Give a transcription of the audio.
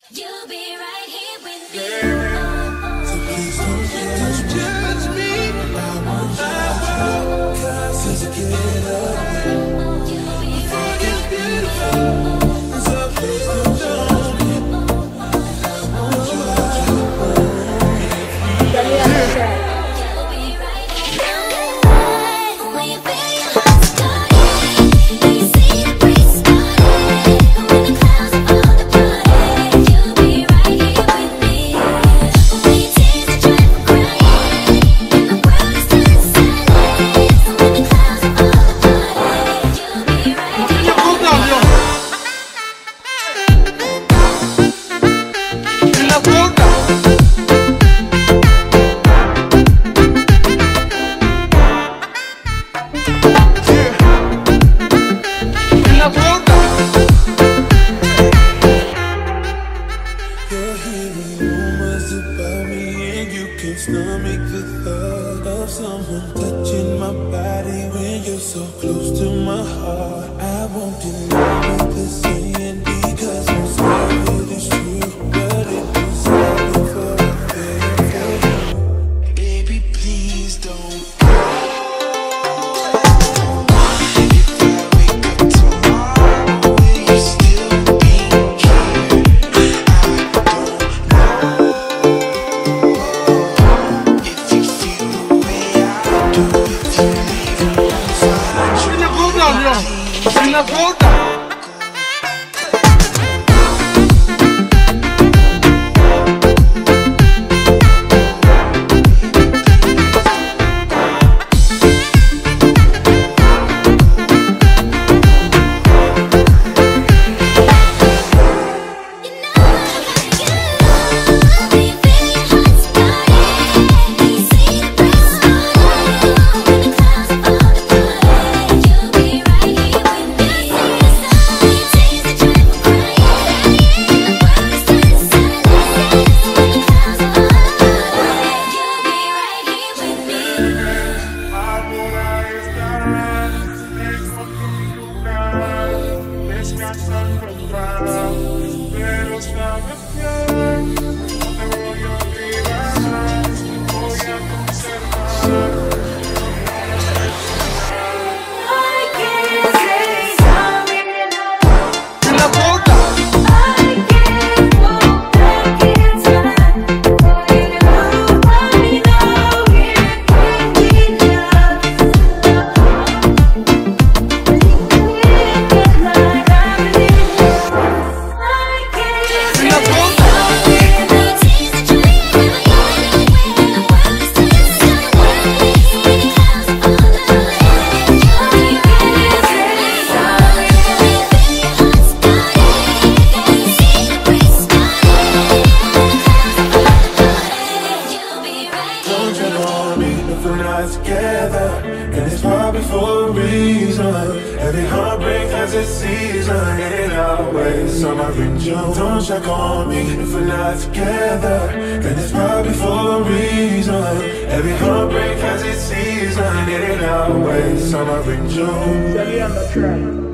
You'll be right here with me. So please don't judge me. I won't judge you, 'cause since you get up, before it's beautiful. So please don't judge me. I won't judge you. You'll be right here. When you feel your heart starting, when you see the breeze starting, when the clouds are all departed, you'll be right here with me. When your tears are dry from crying, and the world is turning silent, when the clouds are all departed, you'll be right here. You're hearing rumors about me, and you can't stomach the thought of someone touching my body when you're so close to my heart. I won't deny what they're saying, because most of it is true, but it was happening for a fair. Baby, please don't go. If I wake up tomorrow, will you still be here? I don't know if you feel the way I do. If you leave inside, together, and it's probably for a reason. Every heartbreak has its season, and it always summer in June. Don't check on me if we're not together, and it's probably for a reason. Every heartbreak has its season, and it always summer in June.